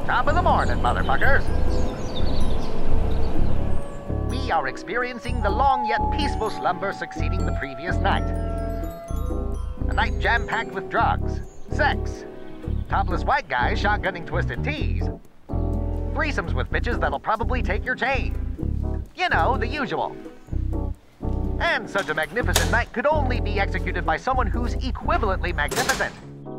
Top of the morning, motherfuckers. We are experiencing the long yet peaceful slumber succeeding the previous night. A night jam-packed with drugs, sex, topless white guys shotgunning twisted teas, threesomes with bitches that'll probably take your chain. You know, the usual. And such a magnificent night could only be executed by someone who's equivalently magnificent.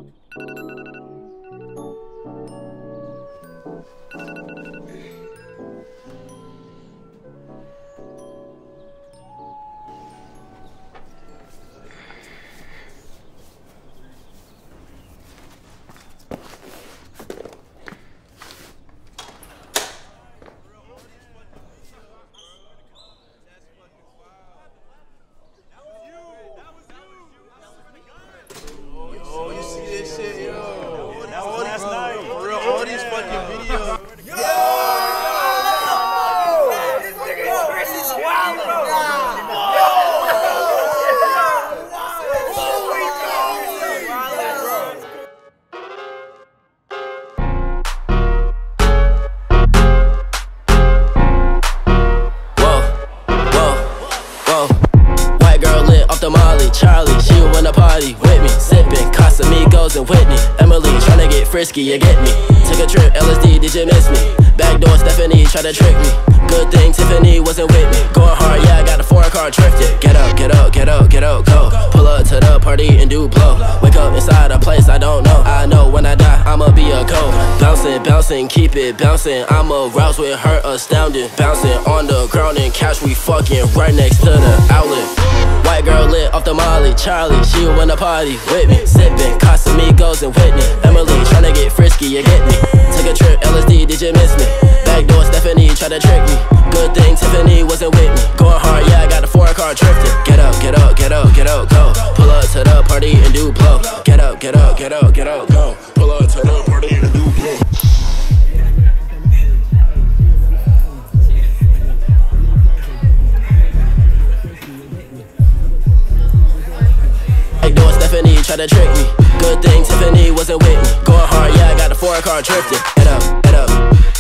Frisky, you get me. Took a trip, LSD, did you miss me? Backdoor Stephanie, try to trick me. Good thing Tiffany wasn't with me. Going hard, yeah, I got a foreign car drifted. Get up, get up, get up, get up, go. Pull up to the party and do blow. Wake up inside a place I don't know. I know when I die, I'ma be a ghost. Bouncing, bouncing, keep it bouncing. I'ma rouse with her astounding. Bouncing on the ground and couch, we fucking right next to the outlet. White girl lit off the Molly, Charlie, she win a party with me. Sippin', Casamigos and Whitney. Emily, tryna get frisky, you get me. Took a trip, LSD, did you miss me? Backdoor Stephanie, try to trick me. Good thing Tiffany wasn't with me. Going hard, yeah, I got a foreign car drifted. Get up, get up, get up, get up, go. Pull up to the party and do blow. Get up, get up, get up, get up, go. Pull up to the party and do blow. Stephanie try to trick me. Good thing Tiffany wasn't with me. Going hard, yeah, I got the foreign car drifted. Get up, get up.